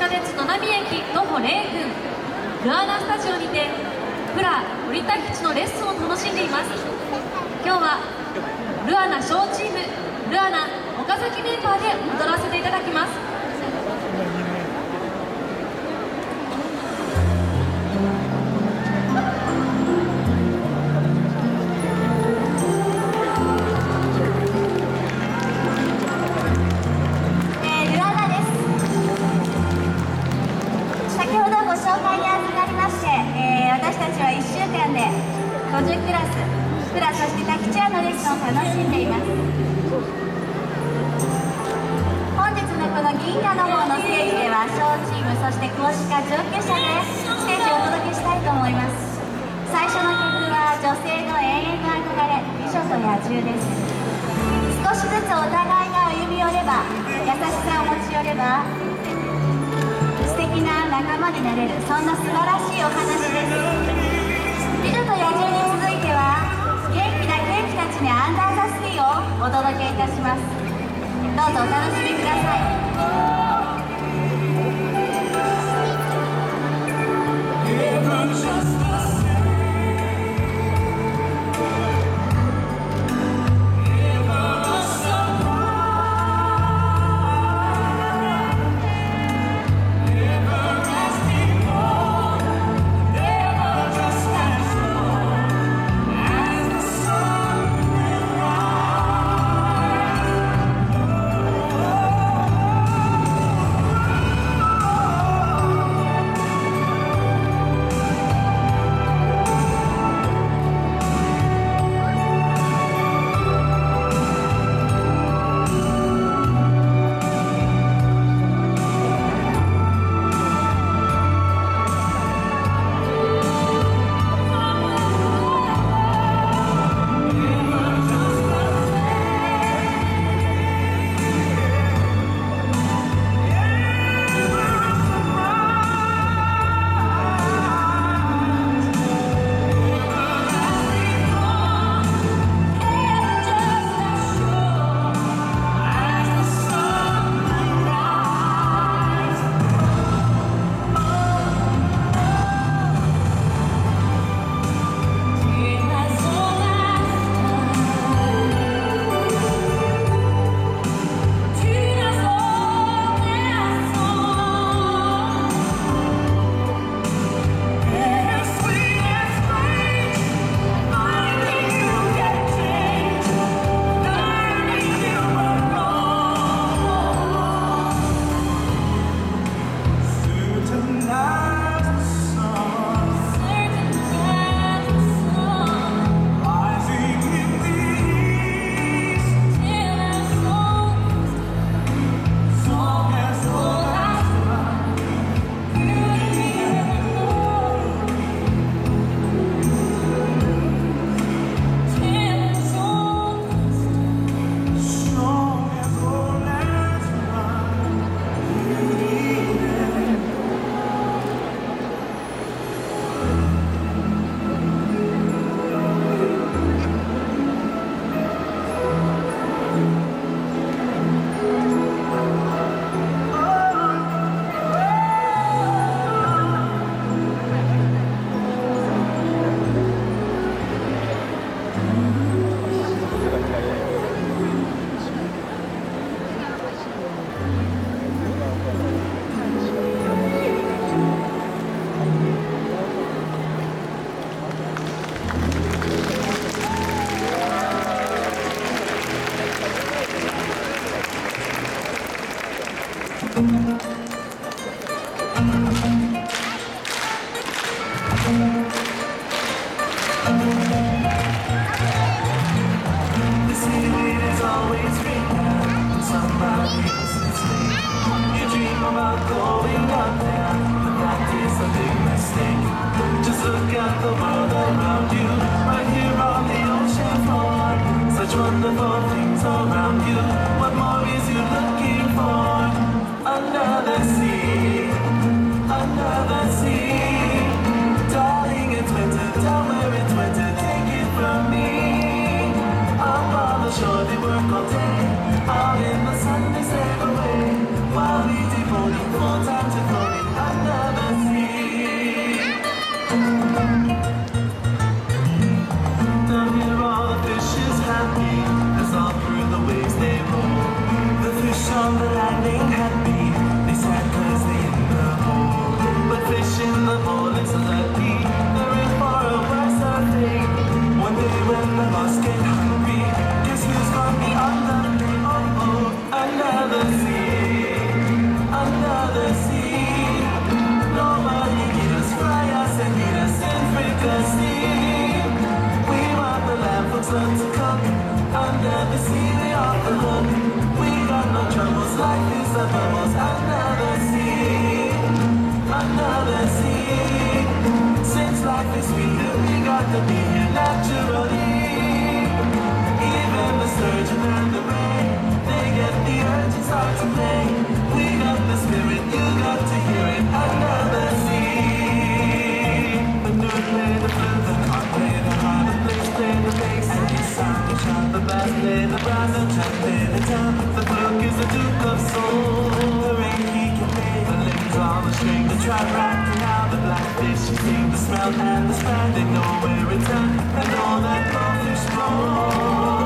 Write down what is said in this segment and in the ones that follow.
地下鉄野波駅徒歩0分、ルアナスタジオにてフラ降りた基地のレッスンを楽しんでいます。今日はルアナ小チームルアナ岡崎メンバーで踊らせていただきます。 私たちは1週間で50クラスフラ、そしてタキチュアのレッスンを楽しんでいます。本日のこの銀河の方のステージでは小チーム、そして公式化上級者でステージをお届けしたいと思います。最初の曲は女性の永遠の憧れ、美女と野獣です。少しずつお互いが歩み寄れば、優しさを持ち寄れば素敵な仲間になれる、そんな素晴らしいお話です。美女と野獣に続いては元気なケーキたちにアンダーザスキーをお届けいたします。どうぞお楽しみください。 Wonderful things around you. What more is you looking for? Under the sea, under the sea. Darling, it's winter, tell where it's winter, take it from me. Up on the shore, they work all day. Out in the sun, they sail away. While we devoting full time to sun to cook. Under the sea, we off the hook. We got no troubles, life is the bubbles. Under the sea, under the sea. Since life is sweet, we got to be here naturally. Even the surgeon and the rain, they get the urge and start to play. We got the spirit, you got to hear it under the sea. The dude play the flute, the cop play the harp, the bass play the bass, and the sound the shot, the bass play the brass, the chant play the chant. The fluke is the duke of soul. The rain he can play, the limbs on the string, the trap racking out, the blackfish you sing, the smell and the span, they know where it's at, and all that crawfish flow.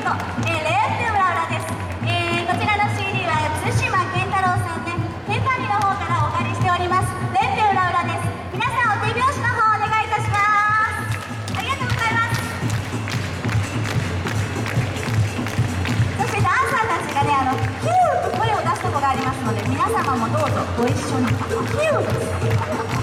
レンテウラウラです。こちらの CD は対馬健太郎さんでテンパニの方からお借りしております。レンテウラウラです。皆さんお手拍子の方お願いいたします。ありがとうございます。そしてダンサーたちがね、ヒューと声を出すとこがありますので、皆様もどうぞご一緒に。ヒュー